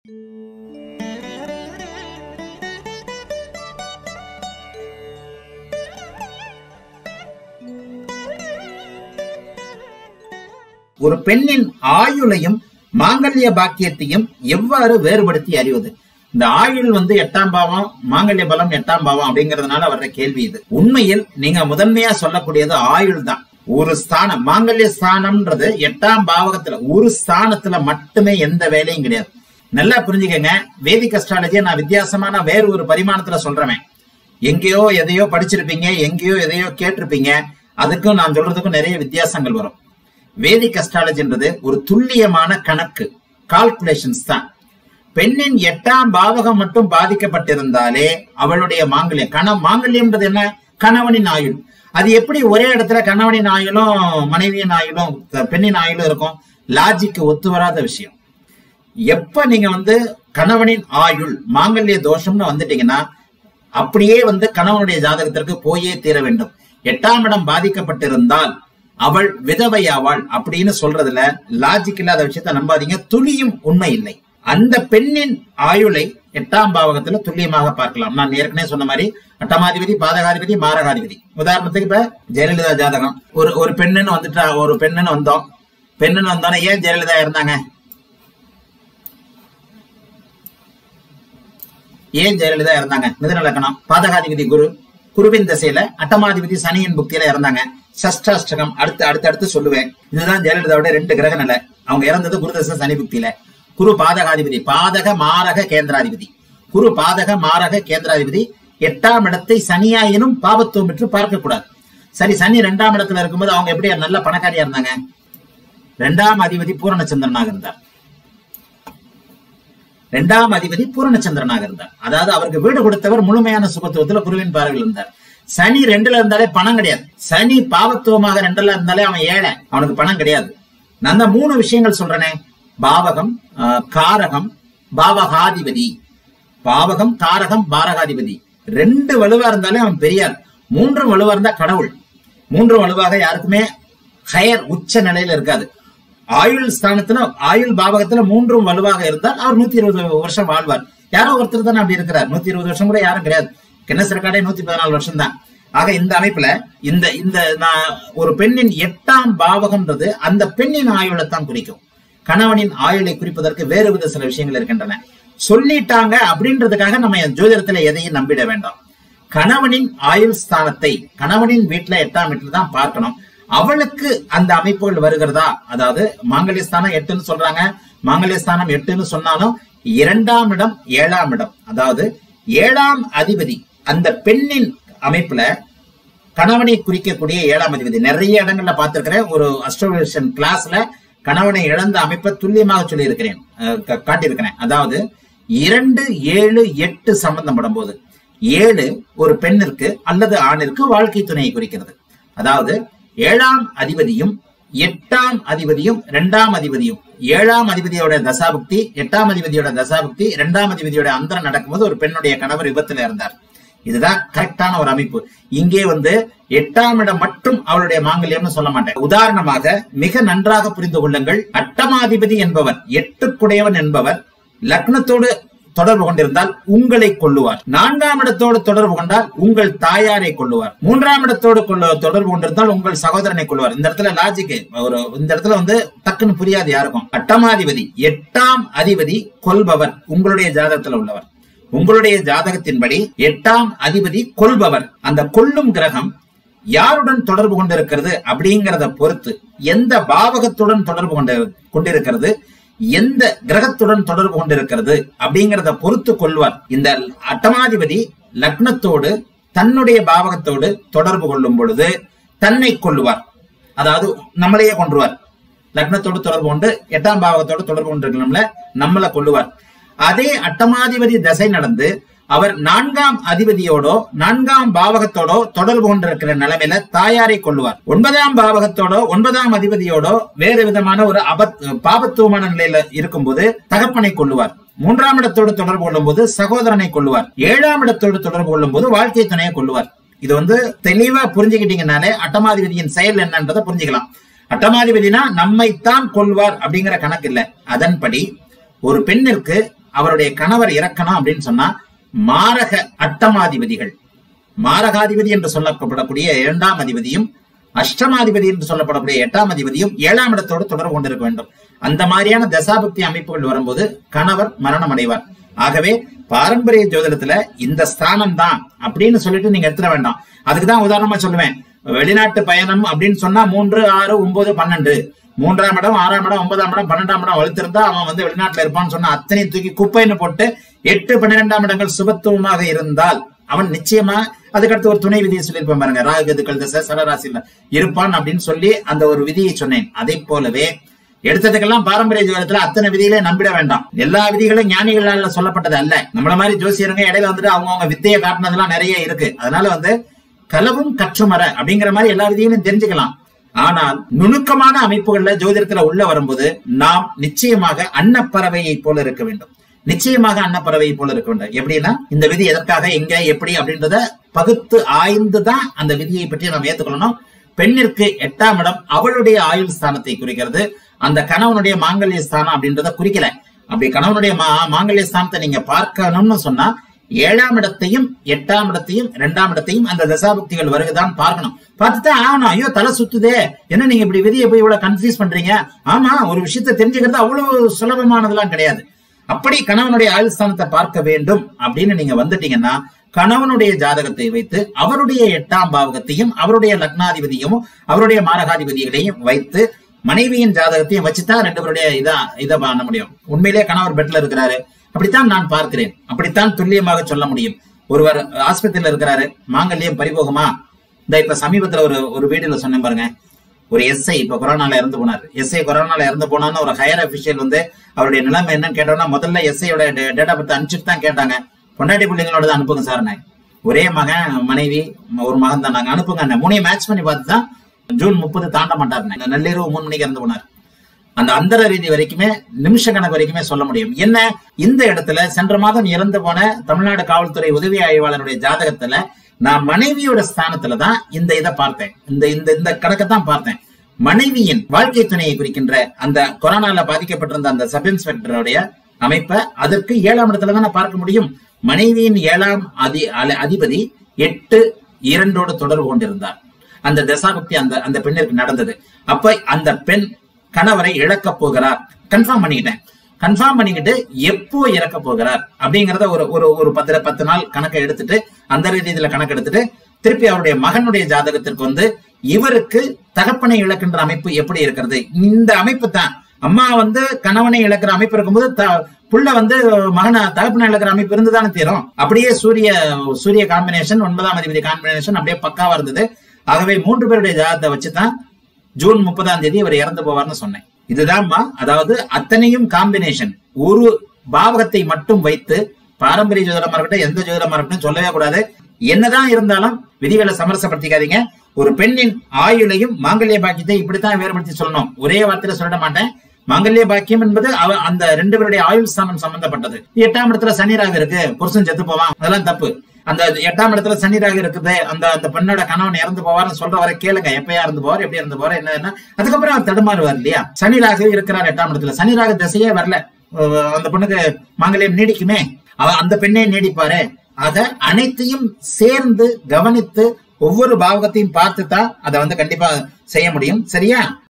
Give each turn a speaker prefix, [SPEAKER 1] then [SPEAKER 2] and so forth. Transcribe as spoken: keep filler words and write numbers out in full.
[SPEAKER 1] ஒரு பெண்ணின் ஆயுளையும் மாங்கல்ய பாக்கியத்தையும் எவ்வாறு வேறுபடுத்தி அறிவது? இந்த ஆயுள் வந்து எட்டாம் பாவம், மாங்கல்ய பலம் எட்டாம் பாவம் அப்படிங்கறதுனால வர்ற கேள்வி இது. உண்மையில் நீங்க முதன்மையா சொல்லக்கூடியது ஆயுள் தான். ஒரு ஸ்தானம், மாங்கல்ய ஸ்தானம்ன்றது எட்டாம் பாவகத்துல ஒரு ஸ்தானத்துல மட்டுமே எந்த வேலையும் கிடையாது. நல்லா புரிஞ்சுக்கங்க. வேதிக் அஸ்ட்ராலஜியை நான் வித்தியாசமான வேறு ஒரு பரிமாணத்துல சொல்றேன். எங்கேயோ எதையோ படிச்சிருப்பீங்க, எங்கேயோ எதையோ கேட்டிருப்பீங்க. அதுக்கும் நான் சொல்றதுக்கும் நிறைய வித்தியாசங்கள் வரும். வேதிக் அஸ்ட்ராலஜின்றது ஒரு துல்லியமான கணக்கு, கால்குலேஷன்ஸ் தான். பெண்ணின் எட்டாம் பாவகம் மட்டும் பாதிக்கப்பட்டிருந்தாலே அவளுடைய மாங்கல்யம், கண மாங்கல்யம்ன்றது என்ன? கணவனின் ஆயுள். அது எப்படி ஒரே இடத்துல கணவனின் ஆயுளும் மனைவியின் ஆயுளும் பெண்ணின் ஆயுளும் இருக்கும்? லாஜிக்கு ஒத்து வராத விஷயம். எப்ப நீங்க வந்து கணவனின் ஆயுள் மாங்கல்ய தோஷம்னு வந்துட்டீங்கன்னா அப்படியே வந்து கணவனுடைய ஜாதகத்திற்கு போயே தீர வேண்டும். எட்டாம் இடம் பாதிக்கப்பட்டிருந்தால் அவள் விதவையாவாள் அப்படின்னு சொல்றதுல லாஜிக் இல்லாத விஷயத்த நம்பாதீங்க. துளியும் உண்மை இல்லை. அந்த பெண்ணின் ஆயுளை எட்டாம் பாவகத்துல துல்லியமாக பார்க்கலாம். நான் ஏற்கனவே சொன்ன மாதிரி அட்டமாதிபதி, பாதகாதிபதி, மாரகாதிபதி. உதாரணத்துக்கு இப்ப ஜெயலலிதா ஜாதகம். ஒரு ஒரு பெண்ணுன்னு வந்துட்டா, ஒரு பெண்ணுன்னு வந்தோம். பெண்ணுன்னு வந்தோன்னா ஏன் ஜெயலலிதா இருந்தாங்க? ஏன் ஜெயலலிதா இருந்தாங்க? மிதுன லக்னம், பாதகாதிபதி குரு, குருவின் திசையில, அட்டமாதிபதி சனியின் புக்தியில இறந்தாங்க. சஷ்டாஷ்டகம் அடுத்து அடுத்து அடுத்து சொல்லுவேன். இதுதான் ஜெயலலிதாவோட ரெண்டு கிரக நிலை. அவங்க இறந்தது குரு தசை சனி புக்தியில. குரு பாதகாதிபதி, பாதக மாரக கேந்திராதிபதி. குரு பாதக மாரக கேந்திராதிபதி எட்டாம் இடத்தை சனியாயினும் பாபத்துவம் பெற்று பார்க்க கூடாது. சரி, சனி இரண்டாம் இடத்துல இருக்கும்போது அவங்க எப்படி நல்ல பணக்காரியா இருந்தாங்க? இரண்டாம் அதிபதி பூரணச்சந்திரனாக இருந்தார். இரண்டாம் அதிபதி பூரணச்சந்திரனாக இருந்தார். அதாவது அவருக்கு வீடு கொடுத்தவர் முழுமையான சுபத்துவத்துல குருவின் பார்வையில் இருந்தார். சனி ரெண்டுல இருந்தாலே பணம் கிடையாது. சனி பாவத்துவமாக ரெண்டுல இருந்தாலே அவன் ஏழை, அவனுக்கு பணம் கிடையாது. நான் அந்த மூணு விஷயங்கள் சொல்றேனே, பாவகம், காரகம், பாவகாதிபதி. பாவகம், காரகம், பாரகாதிபதி ரெண்டு வலுவா இருந்தாலே அவன் பெரியார். மூன்று வலுவா இருந்தா கடவுள். மூன்று வலுவாக யாருக்குமே ஹயர் உச்ச நிலையில இருக்காது. ஆயுள் ஸ்தானத்துல, ஆயுள் பாவகத்துல மூன்றும் வலுவாக இருந்தால் அவர் நூத்தி இருபது வருஷம் வாழ்வார். யாரோ ஒருத்தர் தானே அப்படி இருக்கிறார். நூத்தி இருபது வருஷம் கூட யாரும் கிடையாது. கின்னஸ் ரெக்கார்டே நூத்தி பதினாலு வருஷம் தான். ஆக இந்த அமைப்புல இந்த இந்த ஒரு பெண்ணின் எட்டாம் பாவகம்ன்றது அந்த பெண்ணின் ஆயுளை தான் குறிக்கும். கணவனின் ஆயுளை குறிப்பதற்கு வேறு வித சில விஷயங்கள் இருக்கின்றன. சொல்லிட்டாங்க அப்படின்றதுக்காக நம்ம ஜோதிடத்துல எதையும் நம்பிட வேண்டாம். கணவனின் ஆயுள் ஸ்தானத்தை கணவனின் வீட்டுல எட்டாம் வீட்டுல தான் பார்க்கணும். அவளுக்கு அந்த அமைப்புகள் வருகிறதா? அதாவது மாங்கல்யஸ்தானம் எட்டுன்னு சொல்றாங்க. மாங்கல்யஸ்தானம் எட்டுன்னு சொன்னாலும் இரண்டாம் இடம் ஏழாம் இடம், அதாவது ஏழாம் அதிபதி அந்த பெண்ணின் அமைப்புல கணவனை குறிக்கக்கூடிய ஏழாம் அதிபதி நிறைய இடங்கள்ல பார்த்திருக்கிறேன். ஒரு அஸ்ட்ரோலஜிஸ்ட் கிளாஸ்ல கணவனை இழந்த அமைப்பை துல்லியமாக சொல்லி இருக்கிறேன், காட்டியிருக்கிறேன். அதாவது இரண்டு ஏழு எட்டு சம்பந்தப்படும் போது ஏழு ஒரு பெண்ணிற்கு அல்லது ஆணிற்கு வாழ்க்கை துணையை குறிக்கிறது. அதாவது ஏழாம் அதிபதியும் எட்டாம் அதிபதியும் இரண்டாம் அதிபதியும், ஏழாம் அதிபதியோட தசாபுக்தி, எட்டாம் அதிபதியோட தசாபுக்தி, இரண்டாம் அதிபதியோட அந்தரம் நடக்கும்போது ஒரு பெண்ணுடைய கணவர் விபத்துல இருந்தார். இதுதான் கரெக்டான ஒரு அமைப்பு. இங்கே வந்து எட்டாம் இடம் மட்டும் அவளுடைய மாங்கல்யம்னு சொல்ல மாட்டேன். உதாரணமாக மிக நன்றாக புரிந்து கொள்ளுங்கள். அட்டமாதிபதி என்பவர், எட்டுக்குடையவன் என்பவர் லக்னத்தோடு தொடர்பு கொண்டிருந்தால் உங்களை கொள்ளுவார். நான்காம் இடத்தோடு தொடர்பு கொண்டால் உங்கள் தாயாரை கொள்ளுவார். மூன்றாம் இடத்தோடு தொடர்பு கொண்டிருந்தால் உங்கள் சகோதரனை கொள்வார். இந்த இடத்துல லாஜிக் ஒரு இந்த இடத்துல வந்து டக்குன்னு புரியாது யாருக்கும். அட்டமாதிபதி எட்டாம் அதிபதி கொல்பவர் உங்களுடைய ஜாதகத்தில் உள்ளவர். உங்களுடைய ஜாதகத்தின்படி எட்டாம் அதிபதி கொல்பவர். அந்த கொல்லும் கிரகம் யாருடன் தொடர்பு கொண்டிருக்கிறது அப்படிங்கறத பொறுத்து, எந்த பாவகத்துடன் தொடர்பு கொண்டு கொண்டிருக்கிறது, எந்த கிரகத்துடன் தொடர்பு கொண்டிருக்கிறது அப்படிங்கறத பொறுத்து கொள்வார். இந்த அட்டமாதிபதி லக்னத்தோடு தன்னுடைய பாவகத்தோடு தொடர்பு கொள்ளும் பொழுது தன்னை கொள்ளுவார். அதாவது நம்மளையே கொன்றுவார். லக்னத்தோடு தொடர்பு கொண்டு எட்டாம் பாவகத்தோடு தொடர்பு கொண்டிருக்கணும்ல, நம்மளை கொள்ளுவார். அதே அட்டமாதிபதி தசை நடந்து அவர் நான்காம் அதிபதியோடோ நான்காம் பாவகத்தோடோ தொடர்பு கொண்டிருக்கிற நிலைமையில தாயாரை கொள்ளுவார். ஒன்பதாம் பாவகத்தோடோ ஒன்பதாம் அதிபதியோடோ வேறு விதமான ஒரு அபத் பாபத்துவமான நிலையில இருக்கும்போது தகப்பனை கொள்ளுவார். மூன்றாம் இடத்தோடு தொடர்பு கொள்ளும் போது சகோதரனை கொள்ளுவார். ஏழாம் இடத்தோடு தொடர்பு கொள்ளும் போது வாழ்க்கை துணையை கொள்ளுவார். இது வந்து தெளிவா புரிஞ்சுக்கிட்டீங்கன்னாலே அட்டமாதிபதியின் செயல் என்னன்றதை புரிஞ்சுக்கலாம். அட்டமாதிபதினா நம்மைத்தான் கொள்வார் அப்படிங்கிற கணக்கு இல்ல. அதன்படி ஒரு பெண்ணிற்கு அவருடைய கணவர் இறக்கணும் அப்படின்னு சொன்னா மாரக அட்டமாதிபதிகள், மாரகாதிபதி என்று சொல்லப்படக்கூடிய இரண்டாம் அதிபதியும் அஷ்டமாதிபதி என்று சொல்லப்படக்கூடிய எட்டாம் அதிபதியும் ஏழாம் இடத்தோடு தொடர்பு கொண்டிருக்க வேண்டும். அந்த மாதிரியான தசாபக்தி அமைப்புகள் வரும்போது கணவர் மரணம் அடைவார். ஆகவே பாரம்பரிய ஜோதிடத்துல இந்த ஸ்தானம் தான் அப்படின்னு சொல்லிட்டு நீங்க எடுத்துட வேண்டாம். அதுக்குதான் உதாரணமா சொல்லுவேன், வெளிநாட்டு பயணம் அப்படின்னு சொன்னா மூன்று ஆறு ஒன்பது பன்னெண்டு, மூன்றாம் இடம் ஆறாம் இடம் ஒன்பதாம் இடம் பன்னெண்டாம் இடம் வலுத்திருந்தா அவன் வந்து வெளிநாட்டுல இருப்பான்னு சொன்னா அத்தனை தூக்கி குப்பைன்னு போட்டு எட்டு பன்னிரெண்டாம் இடங்கள் சுபத்துவமாக இருந்தால் அவன் நிச்சயமா அதுக்கடுத்து ஒரு துணை விதியை சொல்லியிருப்பான் பாருங்க, ராகுகதுக்கள் தசை சரராசியில் இருப்பான் அப்படின்னு சொல்லி அந்த ஒரு விதியை சொன்னேன். அதை போலவே எடுத்ததுக்கெல்லாம் பாரம்பரிய ஜோதிடத்துல அத்தனை விதிகளை நம்பிட வேண்டாம். எல்லா விதிகளும் ஞானிகளால சொல்லப்பட்டது அல்ல. நம்மள மாதிரி ஜோசியருங்க இடையில வந்துட்டு அவங்கவுங்க வித்தையை காட்டினதெல்லாம் நிறைய இருக்கு. அதனால வந்து கலவும் கற்றுமர அப்படிங்கிற மாதிரி எல்லா விதிகளையும் தெரிஞ்சுக்கலாம். ஆனால் நுணுக்கமான அமைப்புகள்ல ஜோதிடத்துல உள்ள வரும்போது நாம் நிச்சயமாக அன்னப்பறவையை போல இருக்க வேண்டும். நிச்சயமாக அன்னப்பறவை போல இருக்க வேண்டும். எப்படின்னா இந்த விதி எதற்காக எங்க எப்படி அப்படின்றத பகுத்து ஆய்ந்துதான் அந்த விதியை பற்றி நாம் ஏற்றுக்கொள்ளணும். பெண்ணிற்கு எட்டாம் இடம் அவளுடைய ஆயுள் ஸ்தானத்தை குறிக்கிறது. அந்த கணவனுடைய மாங்கல்ய ஸ்தானம் அப்படின்றத குறிக்கல. அப்படி கணவனுடைய மாங்கல்ய ஸ்தானத்தை நீங்க பார்க்கணும்னு சொன்னா ஏழாம் இடத்தையும் எட்டாம் இடத்தையும் இரண்டாம் இடத்தையும் அந்த தசாபக்திகள் வருகுதான் பார்க்கணும். பார்த்துதான் ஆகணும். ஐயோ தலை சுத்துதே, என்ன நீங்க இப்படி விதியை போய் இவ்வளவு கன்ஃபியூஸ் பண்றீங்க? ஆமா, ஒரு விஷயத்தை தெரிஞ்சுக்கிறது அவ்வளவு சுலபமானதெல்லாம் கிடையாது. அப்படி கணவனுடைய ஆயுள் ஸ்தானத்தை பார்க்க வேண்டும் அப்படின்னு நீங்க வந்துட்டீங்கன்னா கணவனுடைய ஜாதகத்தை வைத்து அவருடைய எட்டாம் பாவகத்தையும் அவருடைய லக்னாதிபதியும் அவருடைய மாரகாதிபதிகளையும் வைத்து மனைவியின் ஜாதகத்தையும் வச்சுதான் ரெண்டு பேருடைய இதா இதை பண்ண முடியும். உண்மையிலே கணவர் பெட்ல இருக்கிறாரு, அப்படித்தான் நான் பார்க்கிறேன், அப்படித்தான் துல்லியமாக சொல்ல முடியும். ஒருவர் ஆஸ்பத்திரியில இருக்கிறாரு, மாங்கல்யம் பரிபோகமா? இந்த இப்ப சமீபத்துல ஒரு ஒரு வீடியோல சொன்னேன் பாருங்க, ஒரு எஸ்ஐ இப்ப கொரோனால இறந்து போனார். எஸ்ஐ கொரோனால இறந்து போனான்னு ஒரு ஹையர் அபிஷியல் வந்து அவருடைய நிலைமை என்னன்னு கேட்டோம்னா முதல்ல எஸ்ஐயோட டேட்டா பத்தி அனுப்பிச்சுட்டு தான் கேட்டாங்க. பொண்டாட்டி பிள்ளைங்களோட தான் அனுப்புங்க சார். ஒரே மகன் மனைவி ஒரு மகன் தான், நாங்க அனுப்புங்க. மூணையும் மேட்ச் பண்ணி பார்த்து தான் ஜூன் முப்பது தாண்ட மாட்டாரு. நள்ளிரவு மூணு மணிக்கு இறந்து போனார். அந்த அந்தர ரீதி வரைக்குமே நிமிஷ கணக்கு வரைக்குமே சொல்ல முடியும். என்ன இந்த இடத்துல சென்ற மாதம் இறந்து போன தமிழ்நாடு காவல்துறை உதவி ஆய்வாளருடைய ஜாதகத்துல நான் மனைவியோட ஸ்தானத்துலதான் இந்த இதை பார்த்தேன். இந்த இந்த இந்த கணக்கத்தான் பார்த்தேன். மனைவியின் வாழ்க்கை துணையை குறிக்கின்ற அந்த கொரோனால பாதிக்கப்பட்டிருந்த அந்த சப் இன்ஸ்பெக்டருடைய அமைப்பை அதற்கு ஏழாம் இடத்துல தானே பார்க்க முடியும். மனைவியின் ஏழாம் அதி அதிபதி எட்டு இரண்டோடு தொடர்பு கொண்டிருந்தார். அந்த தசாபக்தி அந்த அந்த பெண்ணிற்கு நடந்தது. அப்ப அந்த பெண் கணவரை இழக்க போகிறார். கன்ஃபார்ம் பண்ணிக்கிட்டேன். கன்ஃபார்ம் பண்ணிக்கிட்டு எப்போ இறக்க போகிறார் அப்படிங்கறத ஒரு ஒரு ஒரு பத்து பத்து நாள் கணக்கை எடுத்துட்டு அந்த ரீதியில கணக்கு எடுத்துட்டு திருப்பி அவருடைய மகனுடைய ஜாதகத்திற்கு வந்து இவருக்கு தகப்பனை இழக்கின்ற அமைப்பு எப்படி இருக்கிறது. இந்த அமைப்பு தான் அம்மா வந்து கணவனை இழக்கிற அமைப்பு இருக்கும்போது புள்ள வந்து மகனை தகப்பனை இழக்கிற அமைப்பு இருந்துதானே தீரும். அப்படியே சூரிய சூரிய காம்பினேஷன் ஒன்பதாம் அதிபதி காம்பினேஷன் அப்படியே பக்காவா இருந்தது. ஆகவே மூன்று பேருடைய ஜாதகத்தை வச்சுதான் ஜூன் முப்பதாம் தேதி இவர் இறந்து போவார்னு சொன்னேன். இதுதான்மா, அதாவது அத்தனையும் காம்பினேஷன். ஒரு பாவகத்தை மட்டும் வைத்து பாரம்பரிய ஜோதிடமா இருக்கட்டும் எந்த ஜோதிடமா இருக்கட்டும் சொல்லவே கூடாது. என்னதான் இருந்தாலும் விதிகளை சமரசப்படுத்திக்காதீங்க. ஒரு பெண்ணின் ஆயுளையும் மாங்கல்ய பாக்கியத்தை இப்படித்தான் வேறுபடுத்தி சொல்லணும். ஒரே வார்த்தையில சொல்ல மாட்டேன். மாங்கல்ய பாக்கியம் என்பது அவ அந்த ரெண்டு பேருடைய ஆயுள் ஸ்தானம் சம்பந்தப்பட்டது. எட்டாம் இடத்துல சனிராக இருக்கு, புருஷன் செத்து போவான், அதெல்லாம் தப்பு. அந்த எட்டாம் இடத்துல சனிராக இருக்குது, அந்த அந்த பெண்ணோட கணவன் இறந்து போவார்னு சொல்ற வரை கேளுங்க. எப்பயா இறந்து போவார், எப்படி இறந்து போவார், என்ன அதுக்கப்புறம் அவர் தடுமாறுவார் இல்லையா. சனிராக இருக்கிறார் எட்டாம் இடத்துல, சனிராக திசையே வரல, அந்த பெண்ணுக்கு மாங்கல்யம் நீடிக்குமே, அவ அந்த பெண்ணே நீடிப்பாரு. ஆக அனைத்தையும் சேர்ந்து கவனித்து ஒவ்வொரு பாவகத்தையும் பார்த்து தான் அதை வந்து கண்டிப்பா செய்ய முடியும். சரியா?